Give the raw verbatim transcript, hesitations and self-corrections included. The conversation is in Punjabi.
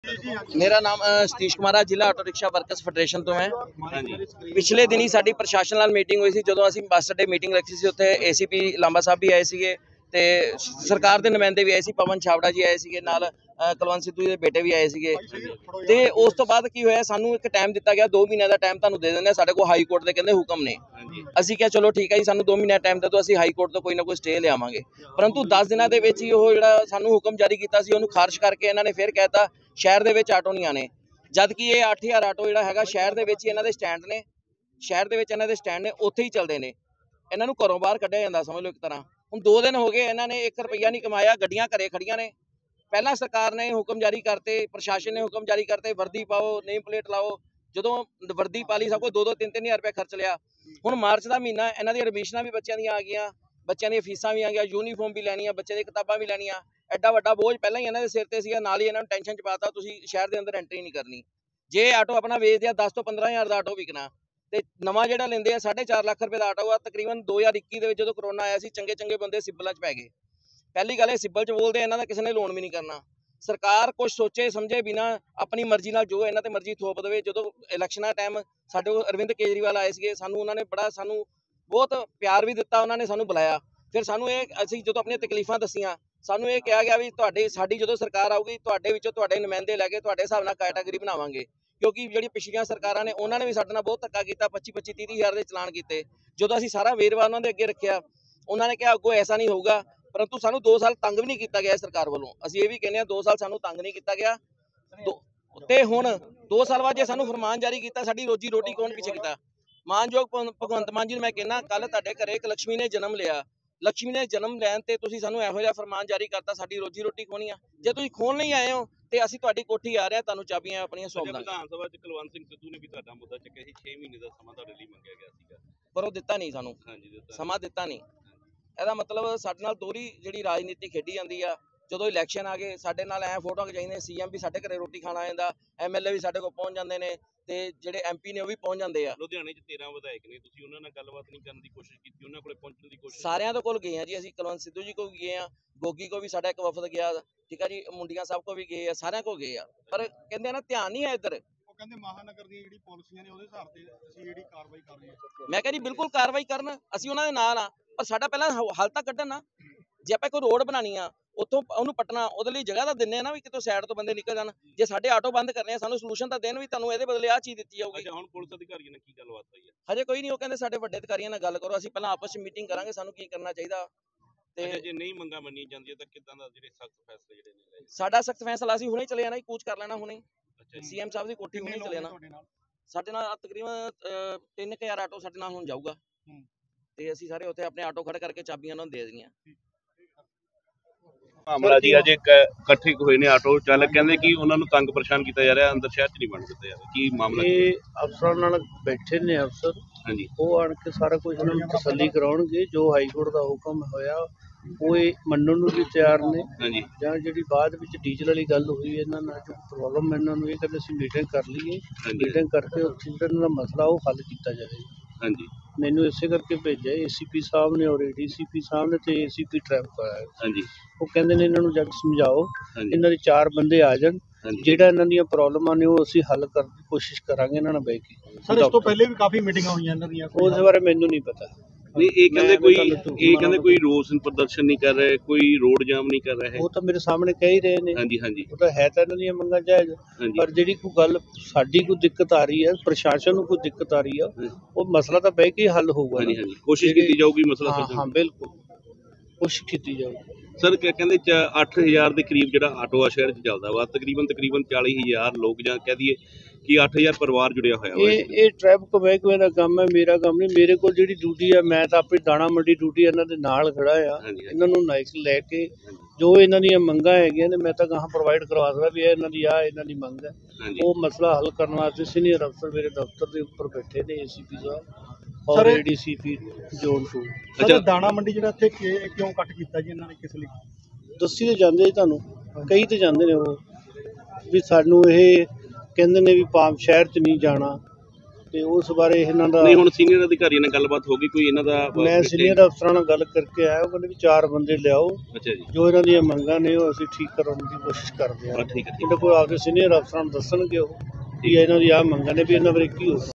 मेरा नाम अ, सतीश कुमार है। जिला आटो रिक्शा वर्कर्स फैडरेशन तो मैं पिछले दिन ही साडी प्रशासन नाल मीटिंग हुई सी। जदों असीं बस अड्डे मीटिंग रखी सी, उत्थे ए सी पी लांबा साहब भी आए सीगे ते सरकार दे नुमाइंदे भी आए सी। पवन छाबड़ा जी आए सीगे, नाल कुलवंत सिद्धू दे बेटे भी आए सीगे। ते उस तो बाद की होया, सानू एक टाइम दिता गया, दो महीने दा टाइम तुहानू दे दिंदे, साडे कोल हाई कोर्ट दे कहंदे हुकम ने। असीं क्या चलो ठीक है जी, सानू दो महीने टाइम दे दो, असीं हाई कोर्ट तो कोई ना कोई स्टे लियावांगे। परंतु दस दिनां दे विच ही ओह जिहड़ा सानू हुकम जारी कीता सी, ओहनू खारिज करके इन्हां ने फिर कहता शहर दे विच आटो नहीं आने। जद कि ये अठ हज़ार आटो जिहड़ा हैगा शहर दे विच ही इन्हां दे स्टैंड ने, शहर दे विच इन्हां दे स्टैंड ने, उत्थे ही चलदे ने। इन्हां नू घरों बाहर कढिया जांदा, समझ लो एक तरह। हुण दो दिन हो गए, इन्हां ने एक रुपया नहीं कमाया, गड्डियां घरे खड़ियां ने। पहला सरकार ने हुक्म जारी करते, प्रशासन ने हुक्म जारी करते, वर्दी पाओ, नेम प्लेट लाओ। जदों वर्दी पा ली, सब कुछ दो दो तीन तीन हज़ार रुपया खर्च लिया। हुण मार्च का महीना, इन्हां दी एडमिशनां भी बच्चों दी आ गईयां, बच्चों दी फीसां भी आ गईयां, यूनीफॉर्म भी लैणियां, बच्चों दी किताबां भी लैणियां। एड्डा वड्डा बोझ पहलां ही इन्हां दे सिर ते सीगा, नाल ही इन्हां नूं टेंशन च पाता तुसीं शहर दे अंदर एंट्री नहीं करनी। जे आटो अपना वेचदे आ, दस तो पंद्रह हज़ार का आटो विकना, ते नवां जिहड़ा लैंदे आ साढ़े चार लाख रुपए का आटो आ। तकरीबन दो हज़ार इक्की दे विच जदों करोना आया सी, चंगे चंगे बंदे सिब्बलां च पै गए। पहली गल ये सिब्बल च बोलदे, इन्हां दा किसी ने लोन भी नहीं करना। सरकार कुछ सोचे समझे बिना अपनी मर्जी नाल जो इन्हां ते मर्जी थोप देवे। जदों इलैक्शनां टाइम साडे कोल अरविंद केजरीवाल आए सीगे, सानू उन्हां ने बड़ा सानू बहुत प्यार भी दिता, उन्हां ने सानू बुलाया। फिर सानू ये असीं जदों अपनी तकलीफां दसियां, सानू ये कहा गया भी तुहाडे साडी जदों सरकार आऊगी, तुहाडे विचों तुहाडे नुमाइंदे लैके तुहाडे हिसाब नाल कैटागरी बनावांगे। क्योंकि जिहड़ी पिछलियां सरकारां ने, उन्हां ने भी साडे नाल बहुत धक्का कीता, पच्ची पच्ची तीह तीह हज़ार दे चलान कीते। जदों असीं सारा वेरवा उन्हां दे अगे रखिया, उन्हां ने कहा अगों ऐसा नहीं होगा। परंतु सानू दो साल तंग भी नहीं किया गया सरकार वालों। असीं ये भी कहने दो साल सानू तंग नहीं किया गया। ते हुण दो साल बाद जे सानू फरमान जारी किया, साडी रोजी रोटी कौन पिछे कीता? मानयोग भगवंत मान जी नूं मैं कहना, कल तुहाडे घरे एक लक्ष्मी ने जन्म लिया, लक्ष्मी ने जन्म लैन ते तुसीं सानू इहो जिहा फरमान जारी करता, साडी रोजी रोटी खोनी आ। जे तुसीं खोल नहीं आए हो ते असीं तुहाडी कोठी आ रहे हां, तुहानू चाबियां अपणियां सौंप दांगे। विधान सभा च कुलवंत सिंह सिद्धू ने भी तुहाडा मुद्दा चुक्किया सी, छे महीने दा समां तुहाडे लई मंगिया गया सीगा, पर ओह दित्ता नहीं सानू, समां दित्ता नहीं। ਇਹਦਾ ਮਤਲਬ ਸਾਡੇ ਨਾਲ ਦੋਹਰੀ ਜਿਹੜੀ ਰਾਜਨੀਤੀ ਖੇਡੀ ਜਾਂਦੀ ਆ। ਜਦੋਂ ਇਲੈਕਸ਼ਨ ਆ ਗਏ, ਸਾਡੇ ਨਾਲ ਐ ਫੋਟੋਆਂ ਖਿਚਾਈਆਂ, ਸੀਐਮ ਵੀ ਸਾਡੇ ਘਰੇ ਰੋਟੀ ਖਾਣ ਆ ਜਾਂਦਾ, ਐਮਐਲਏ ਵੀ ਸਾਡੇ ਕੋਲ ਪਹੁੰਚ ਜਾਂਦੇ ਨੇ, ਤੇ ਜਿਹੜੇ ਐਮਪੀ ਨੇ ਉਹ ਵੀ ਪਹੁੰਚ ਜਾਂਦੇ ਆ। ਲੁਧਿਆਣੇ 'ਚ ਤੇਰਾਂ ਵਿਧਾਇਕ ਨੇ, ਤੁਸੀਂ ਉਹਨਾਂ ਨਾਲ ਗੱਲਬਾਤ ਨਹੀਂ ਕਰਨ ਦੀ ਕੋਸ਼ਿਸ਼ ਕੀਤੀ, ਉਹਨਾਂ ਕੋਲੇ ਪਹੁੰਚਣ ਦੀ ਕੋਸ਼ਿਸ਼? ਸਾਰਿਆਂ ਦੇ ਕੋਲ ਗਏ ਆ ਜੀ ਅਸੀਂ, ਕੁਲਵੰਤ ਸਿੱਧੂ ਜੀ ਕੋਲ ਵੀ ਗਏ ਆ, ਗੋਗੀ ਕੋ ਵੀ ਸਾਡਾ ਇੱਕ ਵਫਦ ਗਿਆ, ਠੀਕ ਆ ਜੀ, ਮੁੰਡੀਆਂ ਸਾਹਿਬ ਕੋ ਵੀ ਗਏ ਆ, ਸਾਰਿਆਂ ਕੋ ਗਏ ਆ, ਪਰ ਕਹਿੰਦੇ ਆ ਨਾ ਧਿਆਨ ਨਹੀਂ ਹੈ ਇੱਧਰ। ਕਹਿੰਦੇ ਮਹਾਨਗਰ ਦੀਆਂ ਜਿਹੜੀ ਪਾਲਿਸੀਆਂ ਨੇ ਉਹਦੇ ਹਿਸਾਬ ਤੇ ਅਸੀਂ ਜਿਹੜੀ ਕਾਰਵਾਈ ਕਰ ਰਹੇ ਹਾਂ। ਮੈਂ ਕਿਹਾ ਜੀ ਬਿਲਕੁਲ ਕਾਰਵਾਈ ਕਰਨ, ਅਸੀਂ ਉਹਨਾਂ ਦੇ ਨਾਲ ਆ, ਪਰ ਸਾਡਾ ਪਹਿਲਾਂ ਹੱਲ ਤਾਂ ਕੱਢਣ ਨਾ। ਜੇ ਆਪਾਂ ਕੋਈ ਰੋਡ ਬਣਾਣੀ ਆ, ਉੱਥੋਂ ਉਹਨੂੰ ਪਟਣਾ, ਉਹਦੇ ਲਈ ਜਗ੍ਹਾ ਤਾਂ ਦਿੰਦੇ ਆ ਨਾ, ਵੀ ਕਿਤੋਂ ਸਾਈਡ ਤੋਂ ਬੰਦੇ ਨਿਕਲ ਜਾਣ। ਜੇ ਸਾਡੇ ਆਟੋ ਬੰਦ ਕਰਨੇ ਆ, ਸਾਨੂੰ ਸੋਲੂਸ਼ਨ ਤਾਂ ਦੇਣ ਵੀ ਤੁਹਾਨੂੰ ਇਹਦੇ ਬਦਲੇ ਆਹ ਚੀਜ਼ ਦਿੱਤੀ ਜਾਊਗੀ। ਅੱਛਾ, ਹੁਣ ਪੁਲਿਸ ਅਧਿਕਾਰੀਆਂ ਨਾਲ ਕੀ ਗੱਲਬਾਤ ਹੋਈ ਹੈ? ਹਜੇ ਕੋਈ ਨਹੀਂ, ਉਹ ਕਹਿੰਦੇ ਸਾਡੇ ਵੱਡੇ ਅਧਿਕਾਰੀਆਂ ਨਾਲ ਗੱਲ ਕਰੋ, ਅਸੀਂ ਪਹਿਲਾਂ ਆਪਸ ਵਿੱਚ ਮੀਟਿੰਗ ਕਰਾਂਗੇ, ਸਾਨੂੰ ਕੀ ਕਰਨਾ ਚਾਹੀਦਾ। ਤੇ ਜੇ ਨਹੀਂ ਮੰਗਾਂ ਮੰਨੀਆਂ ਜਾਂਦੀਆਂ ਤਾਂ ਕਿੱਦਾਂ ਦਾ ਜਿਹੜੇ ਸਖਤ ਫੈਸਲੇ ਜਿਹੜੇ ਨੇ? ਸਾਡਾ ਸਖਤ ਫੈਸਲਾ ਅਸੀਂ ਹੁਣੇ ਚਲੇ ਜਾਣਾ, ਕੂਚ ਕਰ ਲੈਣਾ ਹੁਣੇ। ਸੀਐਮ ਸਾਹਿਬ ਦੀ ਕੋਠੀ ਹੁਣੇ ਚਲੇ ਜਾਣਾ। ਸਾਡੇ ਨਾਲ ਤਕਰੀਬਨ ਤਿੰਨ ਕੁ ਹਜ਼ਾਰ ਆਟੋ ਸਾਡੇ ਨਾਲ ਹੁਣ ਜਾਊਗਾ, ਤੇ ਅਸੀਂ ਸਾਰੇ ਉੱਥੇ ਆਪਣੇ ਆਟੋ ਖੜੇ ਕਰਕੇ ਚਾਬੀਆਂ ਉਹਨਾਂ ਨੂੰ ਦੇ ਦੇਣੀਆਂ। ਮਾਮਲਾ ਜੀ ਅੱਜ ਇਕੱਠੇ ਹੋਏ ਨੇ ਆਟੋ ਚਾਲਕ, ਕਹਿੰਦੇ ਕਿ ਉਹਨਾਂ ਨੂੰ ਤੰਗ ਪਰੇਸ਼ਾਨ ਕੀਤਾ ਜਾ ਰਿਹਾ, ਅੰਦਰ ਸ਼ਹਿਰ 'ਚ ਨਹੀਂ ਬਣ ਦਿੱਤਾ ਜਾ ਰਿਹਾ। ਕੀ ਮਾਮਲਾ? ਇਹ ਅਫਸਰਾਂ ਨਾਲ ਬੈਠੇ ਨੇ ਅਫਸਰ, ਹਾਂਜੀ, ਉਹ ਆਣ ਕੇ ਸਾਰਾ ਕੁਝ ਉਹਨਾਂ ਨੂੰ ਤਸੱਲੀ ਕਰਾਉਣਗੇ। ਜੋ ਹਾਈ ਕੋਰਟ ਦਾ ਹੁਕਮ ਹੋਇਆ ਉਹ ਇਹ ਮੰਨਣ ਨੂੰ ਵੀ ਤਿਆਰ ਨੇ। ਹਾਂਜੀ, ਜਾਂ ਜਿਹੜੀ ਬਾਅਦ ਵਿੱਚ ਡੀਜ਼ਲ ਵਾਲੀ ਗੱਲ ਹੋਈ ਇਹਨਾਂ ਨਾਲ ਜੋ ਪ੍ਰੋਬਲਮ, ਇਹਨਾਂ ਨੂੰ ਇਹ ਕਹਿੰਦੇ ਅਸੀਂ ਮੀਟਿੰਗ ਕਰ ਲਈਏ, ਮੀਟਿੰਗ ਕਰਕੇ ਉੱਥੇ ਜਿਹੜਾ ਇਹਨਾਂ ਦਾ ਮਸਲਾ ਉਹ ਹੱਲ ਕੀਤਾ ਜਾਵੇ। ਹਾਂਜੀ, ਮੈਨੂੰ ਇਸੇ ਕਰਕੇ ਭੇਜਿਆ ਏਸੀਪੀ ਸਾਹਿਬ ਨੇ ਔਰ ਏਡੀਸੀਪੀ ਸਾਹਿਬ ਨੇ ਤੇ ਏਸੀਪੀ ਟ੍ਰੈਫਿਕ ਆਇਆ। ਹਾਂਜੀ, ਉਹ ਕਹਿੰਦੇ ਨੇ ਇਹਨਾਂ ਨੂੰ ਜਦ ਸਮਝਾਓ, ਇਹਨਾਂ ਦੇ ਚਾਰ ਬੰਦੇ ਆ ਜਾਣ, ਜਿਹੜਾ ਇਹਨਾਂ ਦੀਆਂ ਪ੍ਰੋਬਲਮਾਂ ਨੇ ਉਹ ਅਸੀਂ ਹੱਲ ਕਰਨ ਦੀ ਕੋਸ਼ਿਸ਼ ਕਰਾਂਗੇ ਇਹਨਾਂ ਨਾਲ ਬਹਿ ਕੇ। ਸਰ, ਇਸ ਤੋਂ ਪਹਿਲੇ ਵੀ ਕਾਫੀ ਮੀਟਿੰਗਾਂ ਹੋਈਆਂ ਇਹਨਾਂ ਦੀਆਂ, ਉਸ ਬਾਰੇ ਮੈਨੂੰ ਨਹੀਂ ਪਤਾ। ਨਹੀਂ, ਇਹ ਕਹਿੰਦੇ ਕੋਈ ਇਹ ਕਹਿੰਦੇ ਕੋਈ ਰੋਸ ਪ੍ਰਦਰਸ਼ਨ ਨਹੀਂ ਕਰ ਰਹੇ, ਕੋਈ ਰੋਡ ਜਾਮ ਨਹੀਂ ਕਰ ਰਹੇ। ਉਹ ਤਾਂ ਮੇਰੇ ਸਾਹਮਣੇ ਕਹਿ ਹੀ ਰਹੇ ਨੇ। ਹਾਂਜੀ ਹਾਂਜੀ, ਉਹ ਤਾਂ ਹੈ ਤਾਂ ਇਹਨਾਂ ਦੀਆਂ ਮੰਗਾਂ ਜਾਇਜ਼, ਪਰ ਜਿਹੜੀ ਕੋਈ ਗੱਲ ਸਾਡੀ ਕੋਈ ਦਿੱਕਤ ਆ ਰਹੀ ਹੈ, ਪ੍ਰਸ਼ਾਸਨ ਨੂੰ ਕੋਈ ਦਿੱਕਤ ਆ ਰਹੀ ਆ, ਉਹ ਮਸਲਾ ਤਾਂ ਬਹਿ ਕੇ ਹੱਲ ਹੋਊਗਾ। ਹਾਂਜੀ ਹਾਂਜੀ, ਕੋਸ਼ਿਸ਼ ਕੀਤੀ ਜਾਊਗੀ ਮਸਲਾ। ਹਾਂ ਹਾਂ, ਬਿਲਕੁਲ ਕੋਸ਼ਿਸ਼ ਕੀਤੀ ਜਾਊਗੀ। ਸਰ, ਕਹਿੰਦੇ ਅੱਠ ਹਜ਼ਾਰ ਦੇ ਕਰੀਬ ਜਿਹੜਾ ਆਟੋ ਆ ਸ਼ਹਿਰ 'ਚ ਚੱਲਦਾ ਵਾ, ਤਕਰੀਬਨ ਤਕਰੀਬਨ ਚਾਲੀ ਹਜ਼ਾਰ ਲੋਕ, ਜਾਂ ਕਹਿ ਦਈਏ ਕਿ ਅੱਠ ਹਜ਼ਾਰ ਪਰਿਵਾਰ ਜੁੜਿਆ ਹੋਇਆ ਵਾ। ਇਹ ਇਹ ਟ੍ਰੈਫਿਕ ਮਹਿਕਮੇ ਦਾ ਕੰਮ ਹੈ, ਮੇਰਾ ਕੰਮ ਨਹੀਂ। ਮੇਰੇ ਕੋਲ ਜਿਹੜੀ ਡਿਊਟੀ ਆ, ਮੈਂ ਤਾਂ ਆਪਣੀ ਦਾਣਾ ਮੰਡੀ ਡਿਊਟੀ ਇਹਨਾਂ ਦੇ ਨਾਲ ਖੜਾ ਆ। ਇਹਨਾਂ ਨੂੰ ਨਾਈਕ ਲੈ ਕੇ ਜੋ ਇਹਨਾਂ ਦੀਆਂ ਮੰਗਾਂ ਹੈਗੀਆਂ ਨੇ, ਮੈਂ ਤਾਂ ਕਹਾਂ ਪ੍ਰੋਵਾਈਡ ਕਰਵਾ ਸਕਦਾ ਵੀ ਇਹ ਇਹਨਾਂ ਦੀ ਆ ਇਹਨਾਂ ਦੀ ਮੰਗ ਹੈ। ਉਹ ਮਸਲਾ ਹੱਲ ਕਰਨ ਵਾਸਤੇ ਸੀਨੀਅਰ ਅਫਸਰ ਮੇਰੇ ਦਫ਼ਤਰ ਦੇ ਉੱਪਰ ਬੈਠੇ ਨੇ, ਏਸੀਪੀ ਸਾਹਿਬ ਔਰ ਏਡੀਸੀਪੀ ਜ਼ੋਨ ਟੂ। ਅੱਛਾ, ਦਾਣਾ ਮੰਡੀ ਜਿਹੜਾ ਇੱਥੇ ਕਿਉਂ ਕੱਟ ਕੀਤਾ ਜੀ ਇਹਨਾਂ ਨੇ, ਕਿਸ ਲਈ? ਦੱਸੀ ਤਾਂ ਜਾਂਦੇ ਜੀ ਤੁਹਾਨੂੰ, ਕਈ ਤਾਂ ਜਾਂਦੇ ਨੇ ਉਹ ਵੀ ਸਾਨੂੰ ਇਹ ਕਹਿੰਦੇ ਨੇ ਵੀ ਪਾਮ ਸ਼ਹਿਰ 'ਚ ਨਹੀਂ ਜਾਣਾ, ਤੇ ਉਸ ਬਾਰੇ ਇਹਨਾਂ ਦਾ ਨਹੀਂ ਹੁਣ ਸੀਨੀਅਰ ਅਧਿਕਾਰੀਆਂ ਨਾਲ ਗੱਲਬਾਤ ਹੋ ਗਈ ਕੋਈ ਇਹਨਾਂ ਦਾ ਮੈਂ ਸੀਨੀਅਰ ਅਫਸਰਾਂ ਨਾਲ ਗੱਲ ਕਰਕੇ ਆਇਆ, ਉਹ ਕਹਿੰਦੇ ਵੀ ਚਾਰ ਬੰਦੇ ਲਿਆਓ, ਅੱਛਾ ਜੀ ਜੋ ਇਹਨਾਂ ਦੀਆਂ ਮੰਗਾਂ ਨੇ ਉਹ ਅਸੀਂ ਠੀਕ ਕਰਨ ਦੀ ਕੋਸ਼ਿਸ਼ ਕਰਦੇ ਹਾਂ। ਹਾਂ ਠੀਕ ਹੈ ਠੀਕ ਇਹਨਾਂ ਕੋਲ ਆਪਦੇ ਸੀਨੀਅਰ ਅਫਸਰਾਂ ਨੂੰ ਦੱਸਣਗੇ ਉਹ ਵੀ ਇਹਨਾਂ ਦੀ ਆਹ ਮੰਗਾਂ ਨੇ ਵੀ ਇਹਨਾਂ ਬਾਰੇ ਕੀ ਹੋ